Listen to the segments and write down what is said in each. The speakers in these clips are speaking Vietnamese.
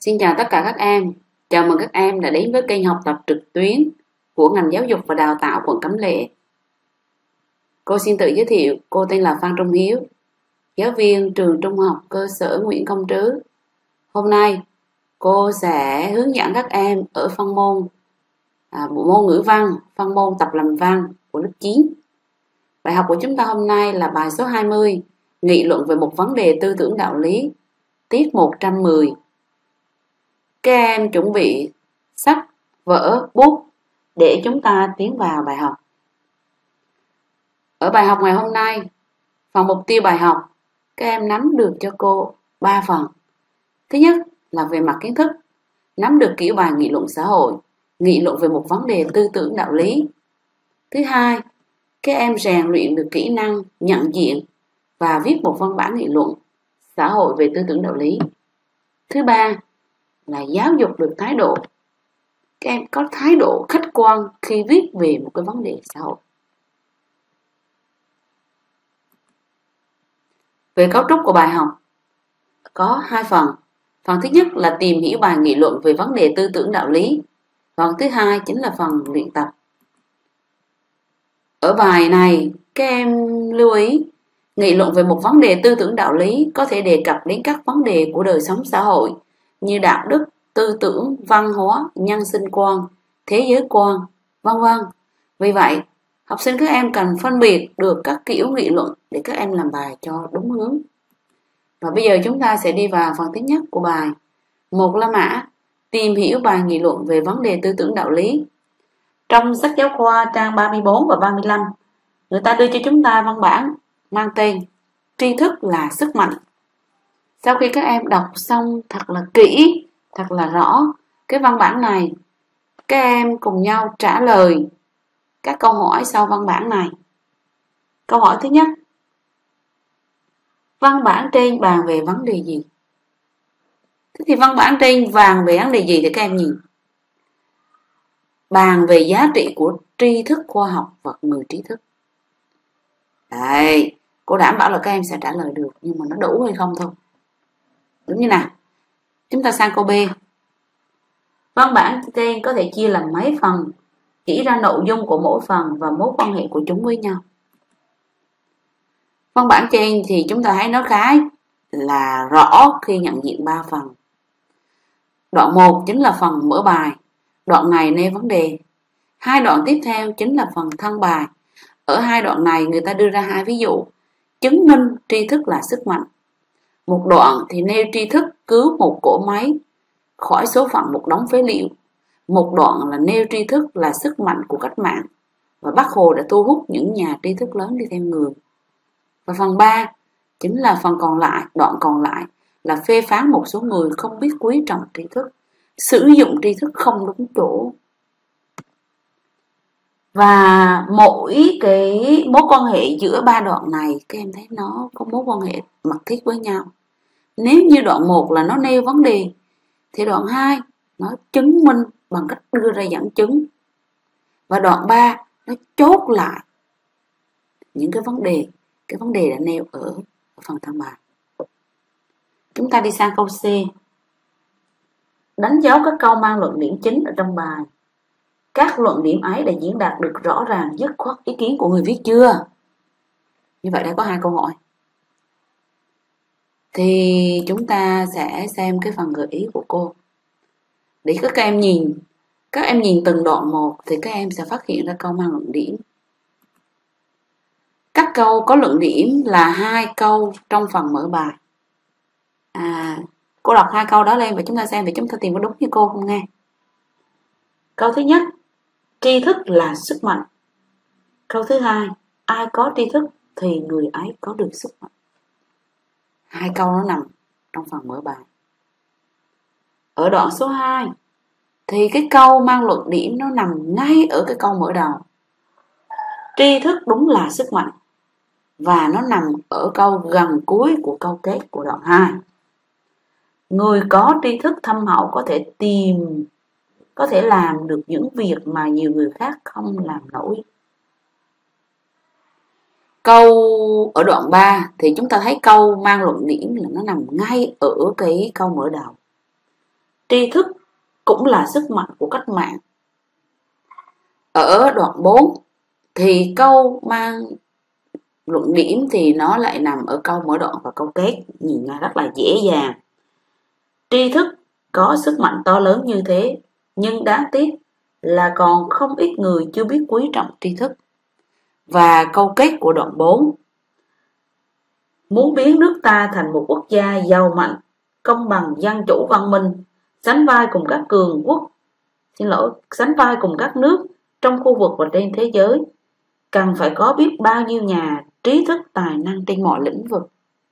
Xin chào tất cả các em. Chào mừng các em đã đến với kênh học tập trực tuyến của ngành giáo dục và đào tạo quận Cẩm Lệ. Cô xin tự giới thiệu, cô tên là Phan Trung Hiếu, giáo viên trường trung học cơ sở Nguyễn Công Trứ. Hôm nay cô sẽ hướng dẫn các em ở phân môn môn ngữ văn, phân môn tập làm văn của lớp 9. Bài học của chúng ta hôm nay là bài số 20, nghị luận về một vấn đề tư tưởng đạo lý, tiết 110. Các em chuẩn bị sách, vở, bút để chúng ta tiến vào bài học. Ở bài học ngày hôm nay, phần mục tiêu bài học, các em nắm được cho cô 3 phần. Thứ nhất là về mặt kiến thức, nắm được kiểu bài nghị luận xã hội, nghị luận về một vấn đề tư tưởng đạo lý. Thứ hai, các em rèn luyện được kỹ năng nhận diện và viết một văn bản nghị luận xã hội về tư tưởng đạo lý. Thứ ba là giáo dục được thái độ. Các em có thái độ khách quan khi viết về một cái vấn đề xã hội. Về cấu trúc của bài học có 2 phần. Phần thứ nhất là tìm hiểu bài nghị luận về vấn đề tư tưởng đạo lý. Phần thứ hai chính là phần luyện tập. Ở bài này các em lưu ý, nghị luận về một vấn đề tư tưởng đạo lý có thể đề cập đến các vấn đề của đời sống xã hội như đạo đức, tư tưởng, văn hóa, nhân sinh quan, thế giới quan, vân vân. Vì vậy, học sinh các em cần phân biệt được các kiểu nghị luận để các em làm bài cho đúng hướng. Và bây giờ chúng ta sẽ đi vào phần thứ nhất của bài. Một la mã, tìm hiểu bài nghị luận về vấn đề tư tưởng đạo lý. Trong sách giáo khoa trang 34 và 35, người ta đưa cho chúng ta văn bản mang tên Tri thức là sức mạnh. Sau khi các em đọc xong thật là kỹ, thật là rõ cái văn bản này, các em cùng nhau trả lời các câu hỏi sau văn bản này. Câu hỏi thứ nhất, văn bản trên bàn về vấn đề gì? Thế thì văn bản trên bàn về vấn đề gì thì các em nhìn. Bàn về giá trị của tri thức khoa học và người trí thức. Đấy, cô đảm bảo là các em sẽ trả lời được, nhưng mà nó đủ hay không thôi. Đúng như nào? Chúng ta sang câu B. Văn bản trên có thể chia làm mấy phần, chỉ ra nội dung của mỗi phần và mối quan hệ của chúng với nhau. Văn bản trên thì chúng ta thấy nó khá là rõ khi nhận diện 3 phần. Đoạn 1 chính là phần mở bài, đoạn này nêu vấn đề. 2 đoạn tiếp theo chính là phần thân bài. Ở 2 đoạn này người ta đưa ra 2 ví dụ, chứng minh tri thức là sức mạnh. Một đoạn thì nêu tri thức cứu một cỗ máy khỏi số phận một đống phế liệu. Một đoạn là nêu tri thức là sức mạnh của cách mạng, và Bác Hồ đã thu hút những nhà tri thức lớn đi theo người. Và phần 3 chính là phần còn lại, đoạn còn lại là phê phán một số người không biết quý trọng tri thức, sử dụng tri thức không đúng chỗ. Và mỗi cái mối quan hệ giữa 3 đoạn này các em thấy nó có mối quan hệ mật thiết với nhau. Nếu như đoạn 1 là nó nêu vấn đề thì đoạn 2 nó chứng minh bằng cách đưa ra dẫn chứng. Và đoạn 3 nó chốt lại những cái vấn đề đã nêu ở phần thân bài. Chúng ta đi sang câu C. Đánh dấu các câu mang luận điểm chính ở trong bài. Các luận điểm ấy đã diễn đạt được rõ ràng dứt khoát ý kiến của người viết chưa? Như vậy đã có 2 câu hỏi. Thì chúng ta sẽ xem cái phần gợi ý của cô. Để các em nhìn từng đoạn một thì các em sẽ phát hiện ra câu mang luận điểm. Các câu có luận điểm là 2 câu trong phần mở bài. Cô đọc 2 câu đó lên và chúng ta xem để chúng ta tìm có đúng như cô không nghe. Câu thứ nhất, tri thức là sức mạnh. Câu thứ hai, ai có tri thức thì người ấy có được sức mạnh. 2 câu nó nằm trong phần mở bài. Ở đoạn số 2 thì cái câu mang luận điểm nó nằm ngay ở cái câu mở đầu. Tri thức đúng là sức mạnh. Và nó nằm ở câu gần cuối của câu kết của đoạn 2. Người có tri thức thâm hậu có thể làm được những việc mà nhiều người khác không làm nổi. Câu ở đoạn 3 thì chúng ta thấy câu mang luận điểm là nó nằm ngay ở cái câu mở đầu. tri thức cũng là sức mạnh của cách mạng. Ở đoạn 4 thì câu mang luận điểm thì nó lại nằm ở câu mở đoạn và câu kết, nhìn ra rất là dễ dàng. Tri thức có sức mạnh to lớn như thế, nhưng đáng tiếc là còn không ít người chưa biết quý trọng tri thức. Và câu kết của đoạn 4: muốn biến nước ta thành một quốc gia giàu mạnh, công bằng, dân chủ, văn minh, sánh vai cùng các cường quốc, sánh vai cùng các nước trong khu vực và trên thế giới, cần phải có biết bao nhiêu nhà trí thức tài năng trên mọi lĩnh vực.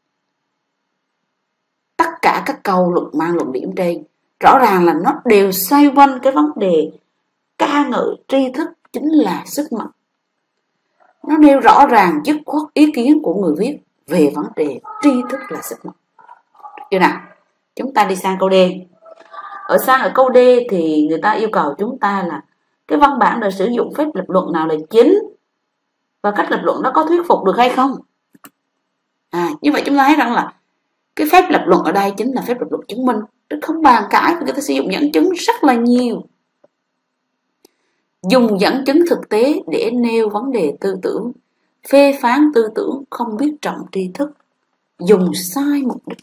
Tất cả các câu mang luận điểm trên rõ ràng là nó đều xoay quanh cái vấn đề ca ngợi tri thức chính là sức mạnh. Nó nêu rõ ràng dứt khoát ý kiến của người viết về vấn đề tri thức là sức mạnh. Được chưa nào? Chúng ta đi sang câu D. Ở câu D thì người ta yêu cầu chúng ta là cái văn bản đã sử dụng phép lập luận nào là chính, và cách lập luận đó có thuyết phục được hay không. Như vậy chúng ta thấy rằng là cái phép lập luận ở đây chính là phép lập luận chứng minh, không bàn cãi, người ta sử dụng dẫn chứng rất là nhiều. Dùng dẫn chứng thực tế để nêu vấn đề tư tưởng, phê phán tư tưởng không biết trọng tri thức, dùng sai mục đích.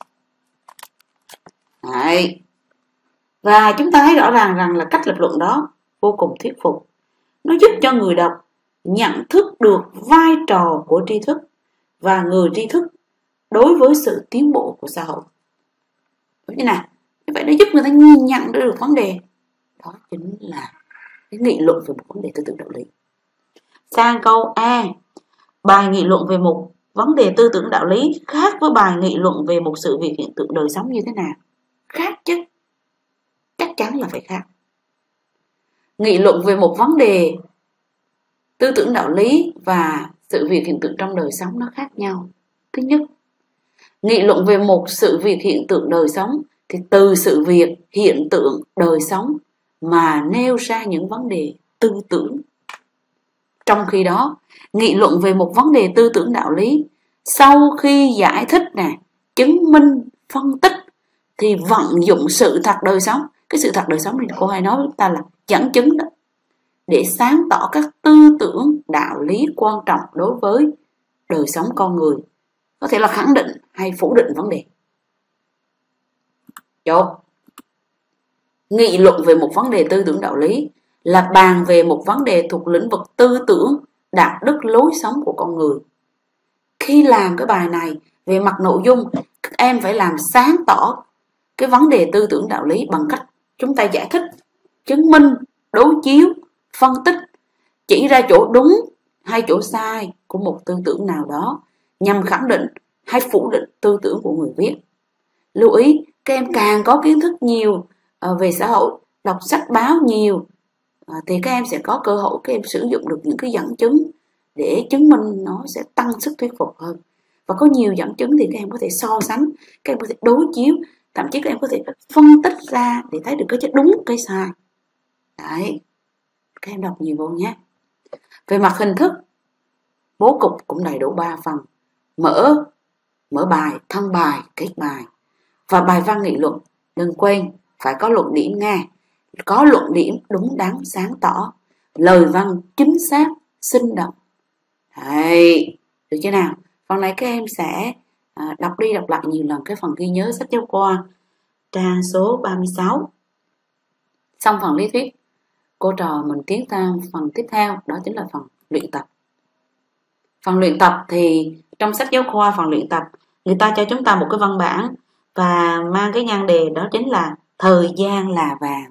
Đấy. Và chúng ta thấy rõ ràng rằng là cách lập luận đó vô cùng thuyết phục. Nó giúp cho người đọc nhận thức được vai trò của tri thức và người tri thức đối với sự tiến bộ của xã hội. Đúng như nào? Như vậy nó giúp người ta nhìn nhận được vấn đề. Đó chính là cái nghị luận về một vấn đề tư tưởng đạo lý. Sang câu A. Bài nghị luận về một vấn đề tư tưởng đạo lý khác với bài nghị luận về một sự việc hiện tượng đời sống như thế nào? Khác chứ. Chắc chắn là phải khác. Nghị luận về một vấn đề tư tưởng đạo lý và sự việc hiện tượng trong đời sống nó khác nhau. Thứ nhất, nghị luận về một sự việc hiện tượng đời sống thì từ sự việc hiện tượng đời sống mà nêu ra những vấn đề tư tưởng. Trong khi đó, nghị luận về một vấn đề tư tưởng đạo lý sau khi giải thích chứng minh, phân tích thì vận dụng sự thật đời sống. Cái sự thật đời sống này cô hay nói với chúng ta là dẫn chứng đó, để sáng tỏ các tư tưởng đạo lý quan trọng đối với đời sống con người, có thể là khẳng định hay phủ định vấn đề. Chốt. Nghị luận về một vấn đề tư tưởng đạo lý là bàn về một vấn đề thuộc lĩnh vực tư tưởng, đạo đức, lối sống của con người. Khi làm cái bài này về mặt nội dung, các em phải làm sáng tỏ cái vấn đề tư tưởng đạo lý bằng cách chúng ta giải thích, chứng minh, đối chiếu, phân tích, chỉ ra chỗ đúng hay chỗ sai của một tư tưởng nào đó nhằm khẳng định hay phủ định tư tưởng của người viết. Lưu ý, các em càng có kiến thức nhiều về xã hội, đọc sách báo nhiều thì các em sẽ có cơ hội các em sử dụng được những cái dẫn chứng để chứng minh nó sẽ tăng sức thuyết phục hơn. Và có nhiều dẫn chứng thì các em có thể so sánh, các em có thể đối chiếu, thậm chí các em có thể phân tích ra để thấy được cái đúng, cái sai. Đấy, các em đọc nhiều vô nhé. Về mặt hình thức, bố cục cũng đầy đủ 3 phần: mở bài, thân bài, kết bài. Và bài văn nghị luận, đừng quên phải có luận điểm nghe, có luận điểm đúng đắn, sáng tỏ, lời văn chính xác, sinh động. Đấy, được chưa nào? Phần này các em sẽ đọc đi đọc lại nhiều lần cái phần ghi nhớ sách giáo khoa trang số 36. Xong phần lý thuyết, cô trò mình tiến sang phần tiếp theo, đó chính là phần luyện tập. Phần luyện tập thì trong sách giáo khoa phần luyện tập người ta cho chúng ta một cái văn bản và mang cái nhan đề đó chính là thời gian là vàng.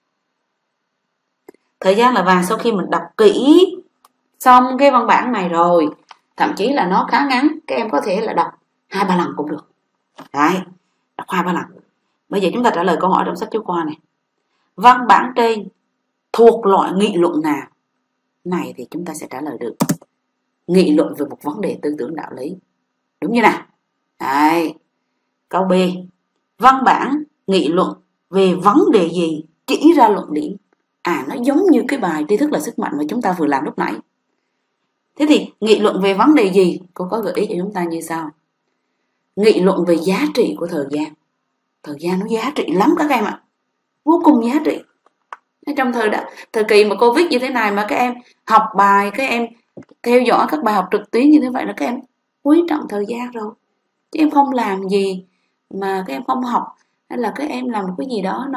Thời gian là vàng, sau khi mình đọc kỹ xong cái văn bản này rồi, thậm chí là nó khá ngắn, các em có thể là đọc 2-3 lần cũng được. Đấy, đọc 2-3 lần. Bây giờ chúng ta trả lời câu hỏi trong sách giáo khoa này. Văn bản trên thuộc loại nghị luận nào? Này thì chúng ta sẽ trả lời được. Nghị luận về một vấn đề tư tưởng đạo lý. Đúng như nào? Đấy. Câu B. Văn bản nghị luận về vấn đề gì, chỉ ra luận điểm. Nó giống như cái bài tri thức là sức mạnh mà chúng ta vừa làm lúc nãy. Thế thì nghị luận về vấn đề gì? Cô có gợi ý cho chúng ta như sau. Nghị luận về giá trị của thời gian. Thời gian nó giá trị lắm các em ạ. vô cùng giá trị. Trong thời kỳ mà Covid như thế này mà các em học bài, các em theo dõi các bài học trực tuyến như thế vậy là các em quý trọng thời gian rồi. Chứ em không làm gì mà các em không học, hay là các em làm một cái gì đó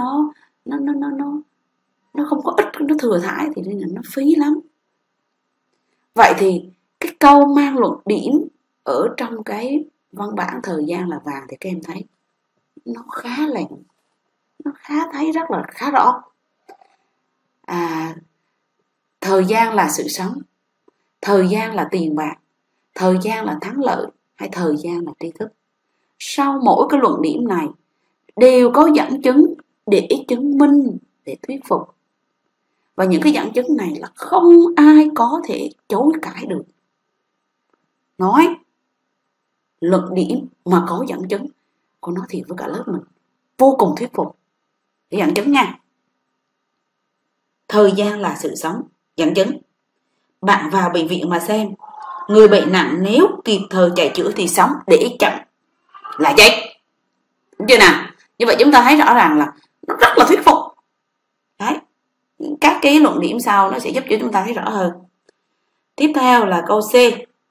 nó không có ích, nó thừa thãi thì nó phí lắm. Vậy thì cái câu mang luận điểm ở trong cái văn bản thời gian là vàng thì các em thấy nó khá là, nó thấy rất là khá rõ. Thời gian là sự sống, thời gian là tiền bạc, thời gian là thắng lợi, hay thời gian là tri thức. Sau mỗi cái luận điểm này đều có dẫn chứng để chứng minh, để thuyết phục. Và những cái dẫn chứng này là không ai có thể chối cãi được. Nói luận điểm mà có dẫn chứng, cô nói thiệt với cả lớp mình, vô cùng thuyết phục. Để dẫn chứng nha. Thời gian là sự sống. Dẫn chứng: bạn vào bệnh viện mà xem, người bệnh nặng nếu kịp thời chạy chữa thì sống, để chậm là chết. Đúng chưa nào? Như vậy chúng ta thấy rõ ràng là nó rất là thuyết phục. Đấy. Các cái luận điểm sau nó sẽ giúp cho chúng ta thấy rõ hơn. Tiếp theo là câu C.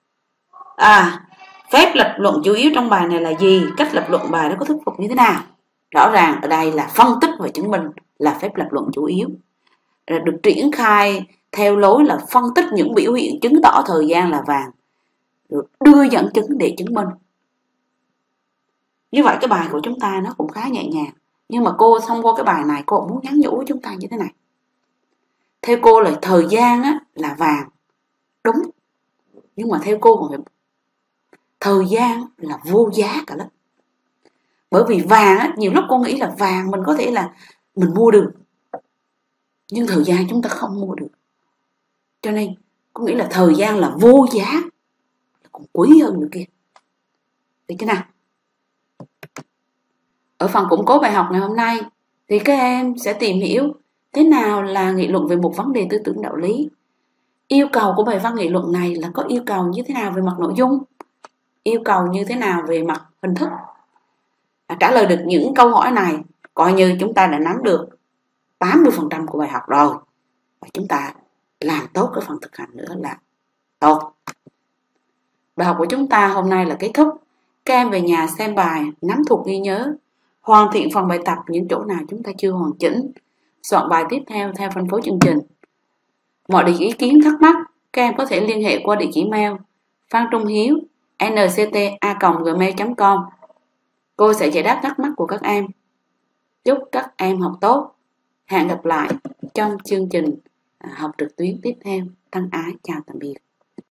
Phép lập luận chủ yếu trong bài này là gì? Cách lập luận bài nó có thuyết phục như thế nào? Rõ ràng ở đây là phân tích và chứng minh là phép lập luận chủ yếu, được triển khai theo lối là phân tích những biểu hiện chứng tỏ thời gian là vàng, được đưa dẫn chứng để chứng minh. Như vậy cái bài của chúng ta nó cũng khá nhẹ nhàng. Nhưng mà cô thông qua cái bài này cô cũng muốn nhắn nhủ với chúng ta như thế này. Theo cô là thời gian là vàng, đúng. Nhưng mà theo cô còn thời gian là vô giá cả lớp. Bởi vì vàng nhiều lúc cô nghĩ là vàng mình có thể là mình mua được, nhưng thời gian chúng ta không mua được. Cho nên cô nghĩ là thời gian là vô giá, còn quý hơn nữa kia. Được chưa nào? Ở phần củng cố bài học ngày hôm nay thì các em sẽ tìm hiểu thế nào là nghị luận về một vấn đề tư tưởng đạo lý. Yêu cầu của bài văn nghị luận này là có yêu cầu như thế nào về mặt nội dung, yêu cầu như thế nào về mặt hình thức. Trả lời được những câu hỏi này coi như chúng ta đã nắm được 80% của bài học rồi. Và chúng ta làm tốt cái phần thực hành nữa là tốt. Bài học của chúng ta hôm nay là kết thúc. Các em về nhà xem bài, nắm thuộc ghi nhớ, hoàn thiện phần bài tập những chỗ nào chúng ta chưa hoàn chỉnh, soạn bài tiếp theo theo phân phối chương trình. Mọi ý kiến thắc mắc, các em có thể liên hệ qua địa chỉ mail phantrunghiếu nct@gmail.com. Cô sẽ giải đáp thắc mắc của các em. Chúc các em học tốt. Hẹn gặp lại trong chương trình học trực tuyến tiếp theo. Thân ái chào tạm biệt.